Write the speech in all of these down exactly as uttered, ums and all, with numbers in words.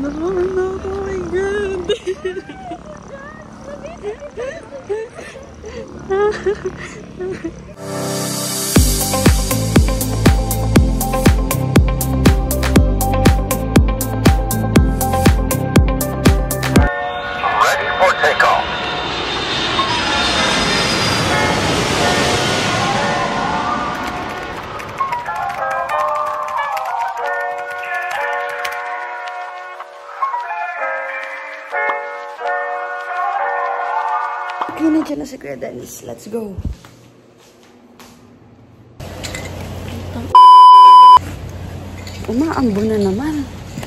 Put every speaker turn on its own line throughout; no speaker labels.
Oh my god!
Ready for takeoff.
Okay, nandiyan na si Kuya Dennis. Let's go. Umaambo na naman.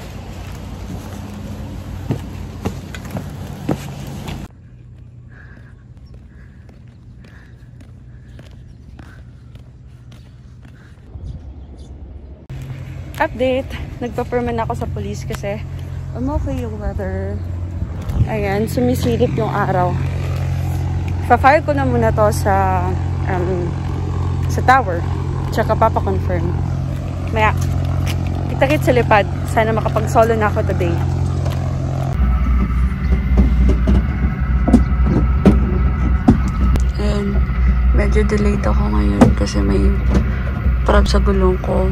Update. Nagpa-perman ako sa police kasi um, okay yung weather. Ayan, sumisilip yung araw. Pa-file ko na muna to sa um, sa tower. Tsaka papa-confirm. Maya, kita-kit sa lipad. Sana makapag-solo na ako today. And medyo delayed ako ngayon kasi may prob sa gulong ko.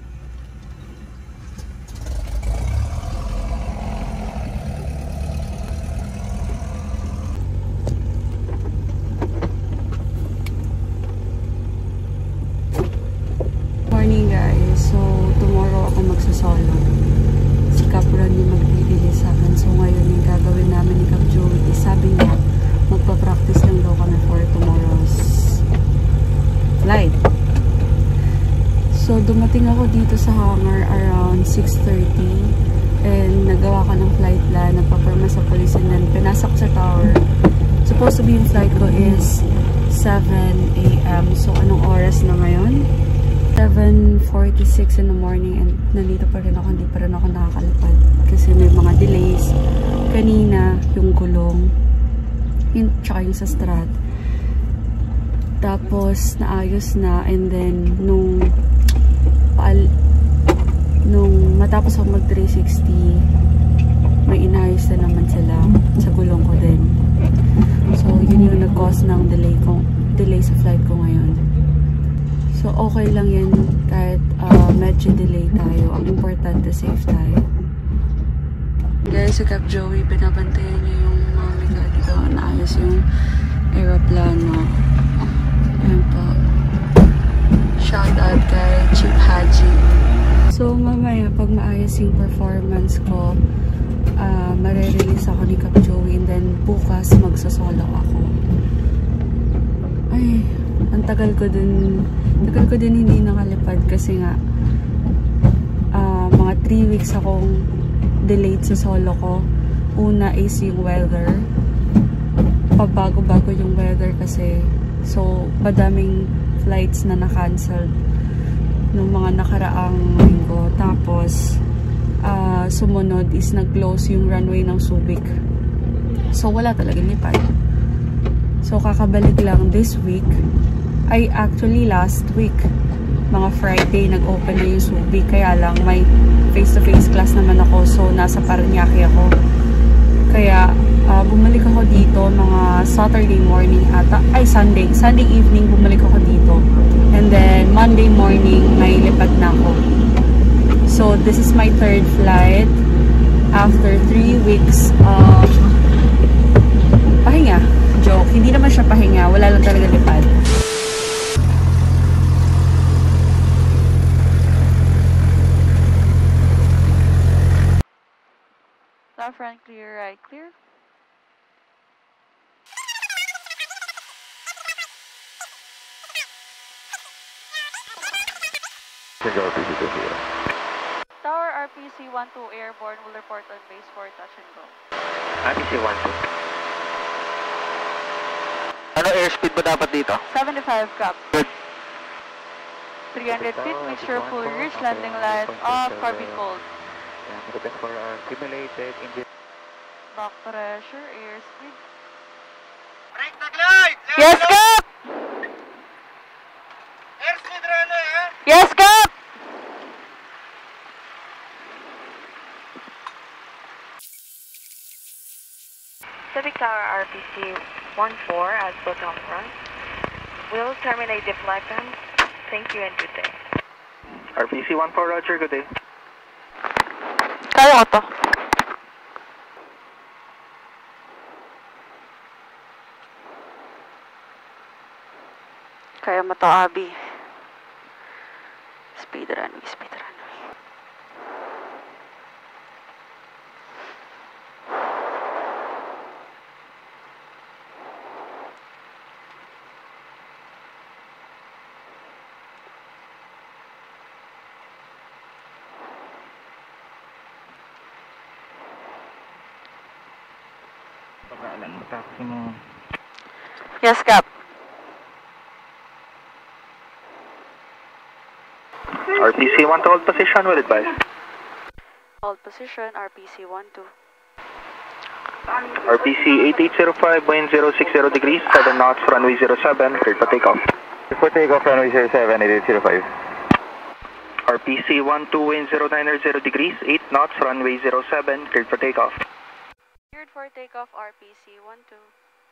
Morning guys, so tomorrow ako magsasolo. Si Capron yung magbibili sa akin. So ngayon yung gagawin namin ni Cap Joey is sabi niya magpa-practice lang daw kami for tomorrow's flight. So dumating ako dito sa hangar around six thirty and nagawa ko ng flight plan, nagpa-perma sa police and then pinasak sa tower. Supposed to be yung flight ko is seven A M So anong oras na ngayon? seven forty-six in the morning and nandito pa rin ako, hindi pa rin ako nakakalipad kasi may mga delays kanina, yung gulong yung, tsaka yung sa strat, tapos naayos na and then nung paal, nung matapos ako mag three sixty may inayos na naman sila sa gulong ko din, so yun yung nag-cause ng delay ko, delay sa flight ko ngayon. So, okay lang yan kahit uh, medyo delay tayo. Ang importante, safe tayo. Guys, si Cap Joey, pinabantayan niya yung mami ko dito. Naayos yung aeroplano. Ayan po. Shout out kay Chief Haji. So, mamaya, pag maayos yung performance ko, uh, marirelease ako ni Cap Joey and then bukas magsasolo ako. Ay, ang tagal ko dun tagal ko din hindi nakalipad kasi nga uh, mga three weeks akong delayed sa solo ko. Una is yung weather, pabago-bago yung weather kasi, so madaming flights na na-cancel nung mga nakaraang linggo. Tapos uh, sumunod is nag-close yung runway ng Subic, so wala talagang lipad. So kakabalik lang this week, ay actually last week, mga Friday, nag-open na yung Subic. Kaya lang, may face-to-face class naman ako. So, nasa Paranaque ako. Kaya, uh, bumalik ako dito mga Saturday morning ata. Ay, Sunday. Sunday evening, bumalik ako dito. And then, Monday morning, may lipad na ako. So, this is my third flight. After three weeks of pahinga. Joke. Hindi naman siya pahinga. Wala lang talaga lipad. Left front clear, right clear. Tower R P C one two airborne will report on base for touch and go.
R P C one two. Ano airspeed ba dapat dito?
seventy-five cap.
Good.
three hundred feet, make sure full reach, landing light off, carbon cold.
Yeah, request for uh, simulated engine.
Back pressure, airspeed.
Break the glide!
Yes, Cap!
Airspeed runway, ha?
Yes, Cap!
Pacific Tower R P C one four as bottom front. We'll terminate the flight time. Thank you and good day.
R P C one four, roger, good day.
Kaya ko to. Kaya mo to, Abby. Speed runway, speed runway.
Taxi mo.
Yes, Cap.
R P C one to hold position, will advise.
Hold position, R P C one two.
R P C eight eight zero five, wind zero six zero degrees, seven knots, runway zero seven, cleared for takeoff. Cleared for takeoff, runway zero seven, eight eight zero five. R P C one two, wind zero nine zero degrees, eight knots, runway zero seven, cleared for takeoff.
Cleared for takeoff, R P C one two.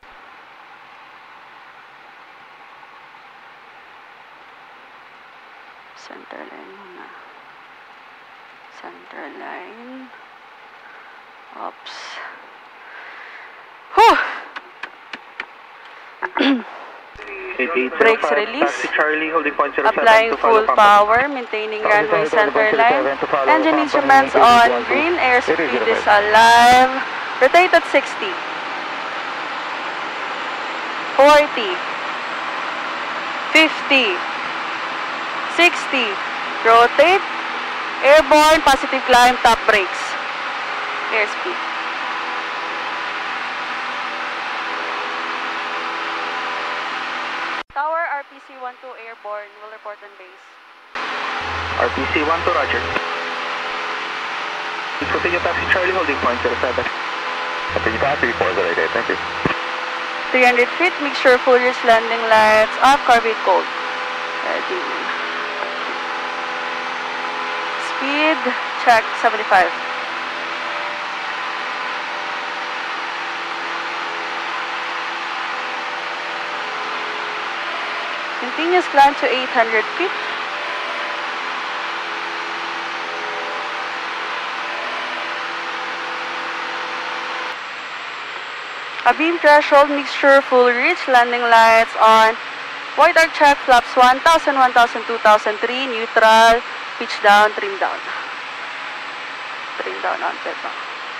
Center line muna. Center line. Oops. Whew! Brakes release.
Charlie, holding point zero seven.
Applying full power, maintaining runway center line. Engine instruments on green, airspeed is alive. Rotate at sixty. forty. fifty. sixty. Rotate. Airborne, positive climb, top brakes. Airspeed. Tower R P C one two airborne, will report on base.
R P C one two, roger. Please continue taxi Charlie, holding point zero seven. Continue taxi, four zero eight, thank you.
three hundred feet, make sure full reach landing lights off, carbide cold. Ready. Speed, check, seventy-five. Continuous climb to eight hundred feet. Beam threshold, mixture, full reach, landing lights on. White arc check, flaps one thousand, one thousand, two thousand three, neutral, pitch down, trim down. Trim down on peto.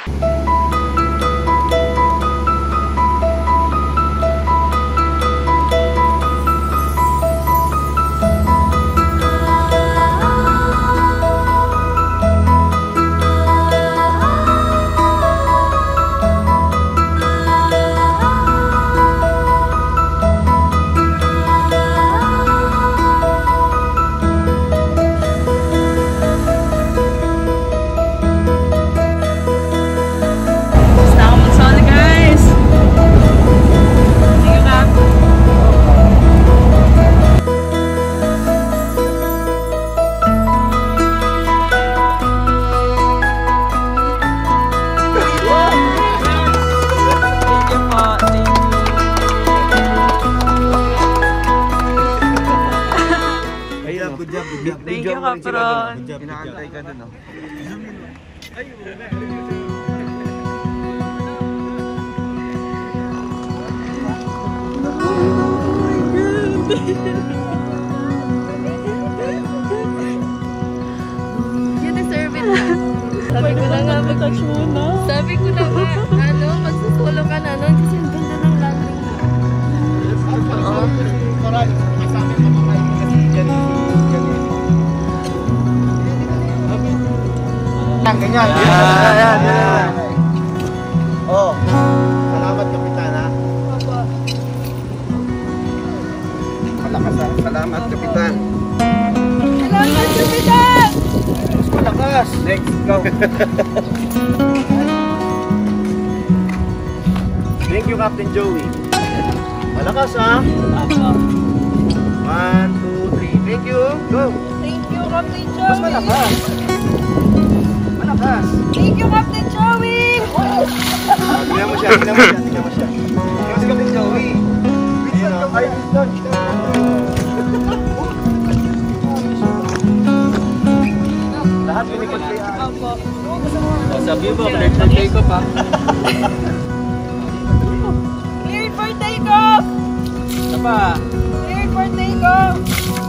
Thank you, Kapron.
Inaantay ka dun, no?
You deserve it na. Sabi ko na nga, mag-touch muna. Sabi ko na nga, ano, magsusulo ka na nun kasi ang ganda ng landing na. Oo.
Coral, kasama yung mamamay kasi dyan. Ganyan, ganyan, ganyan. Oh, salamat kapitan ha. Malakas ha. Salamat kapitan.
Salamat, Kapitan!
Mas malakas. Next, go. Thank you, Captain Joey. Malakas ha. One, two, three. Thank you. Go.
Thank you, Captain Joey!
Mas malakas. Malakas.
Thank you, Captain Joey!
Tingnan mo siya, tingnan mo siya, tingnan mo Sabi mo, cleared for take-off ha.
Cleared for take-off!
Isa pa.
Cleared for take-off!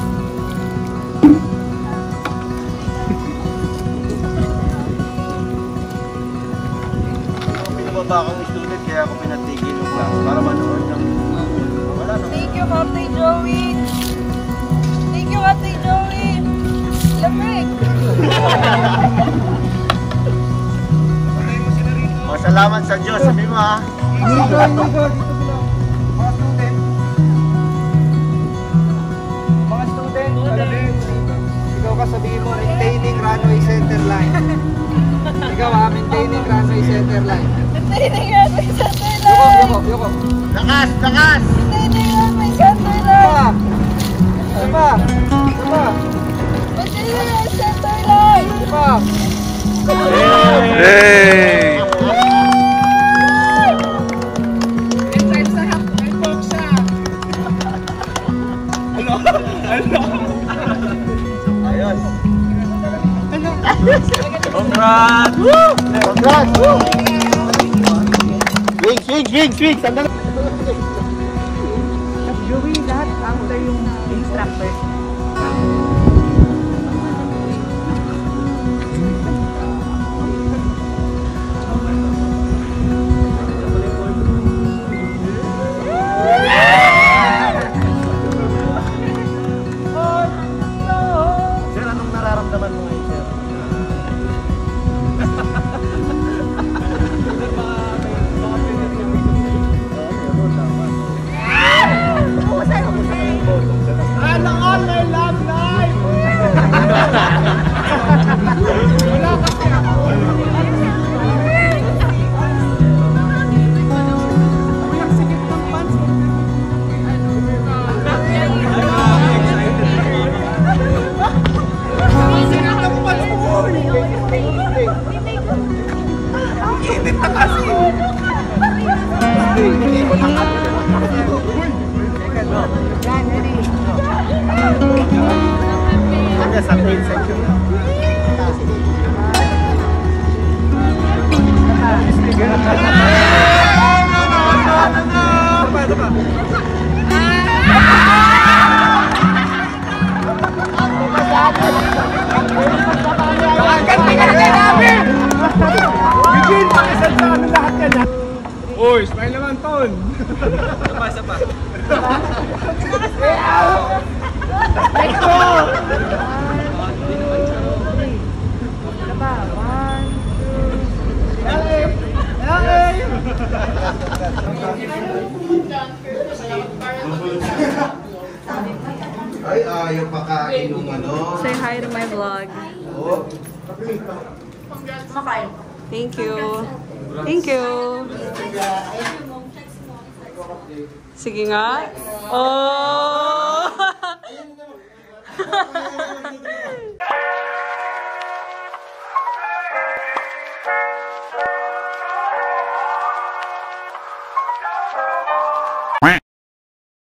Pinababa akong student kaya ako pinatigil yung class para manood ng... Wala naman.
Thank you, Captain Joey! Thank you, Captain Joey! Lamig!
O, salamat sa Diyos. Sabi mo ha.
Dito, dito, dito bilang. Mga student. Mga student. Student. Ikaw ka sabihin mo, maintaining runway center line. Ikaw ha, maintaining runway center line.
Maintaining runway center
Yoko,
line!
yoko, yoko.
Lakas, lakas!
Maintaining runway center line!
Isa pa. Isa pa.
Maintaining runway center line!
Isa pa.
Hey!
Ayos. Congrats! Woo! Congrats! Woo! Swing, swing, swing, swing! Sandali!
Joey, lahat after yung instructor.
Sir, anong nararamdaman mo ngayon, sir?
Ano all my love life? Wala kasi ako. Walang sikip ng pants. Init na kasi. Hindi ko na kasi. Yan, ready.
Hanggang sa tail section na.
Eugene, pakisal sa amin lahat yan ha. Uy, smile naman, Ton. Sapa, sapa. Let's go! Sapa, one, two, okay. Okay.
Ay, ayaw pakain yung ano.
Say hi to my vlog.
Oh.
Thank you. Thank you. Sige nga. Oh!